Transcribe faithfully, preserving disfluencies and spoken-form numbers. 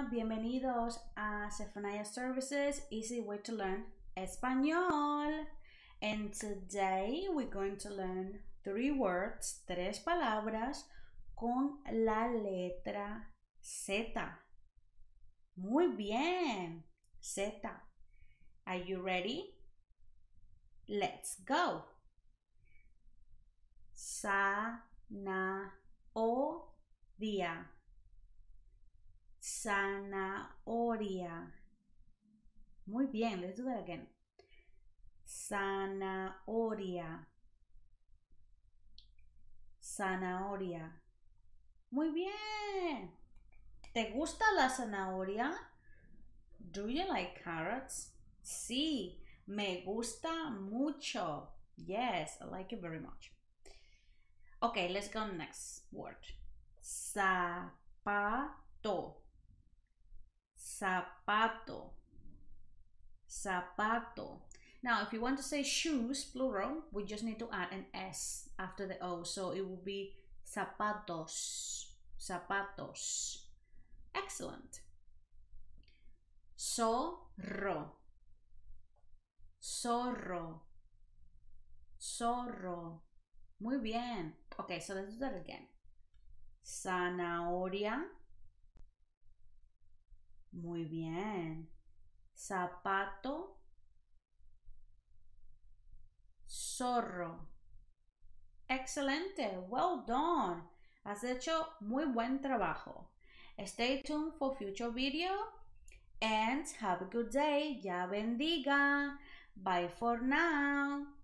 bienvenidos a Zephaniah Services, Easy Way to Learn Español. And today we're going to learn three words, tres palabras con la letra Z. Muy bien, Z. Are you ready? Let's go. Zanahoria. Zanahoria. Muy bien, let's do that again. Zanahoria. Zanahoria. Muy bien. ¿Te gusta la zanahoria? Do you like carrots? Sí, me gusta mucho. Yes, I like it very much. Okay, let's go next word. Zapato. Zapato. Zapato. Now, if you want to say shoes, plural, we just need to add an S after the O. So it will be zapatos. Zapatos. Excellent. Zorro. Zorro. Zorro. Muy bien. Okay, so let's do that again. Zanahoria. Muy bien. Zapato. Zorro. Excelente. Well done. Has hecho muy buen trabajo. Stay tuned for future video and have a good day. Ya bendiga. Bye for now.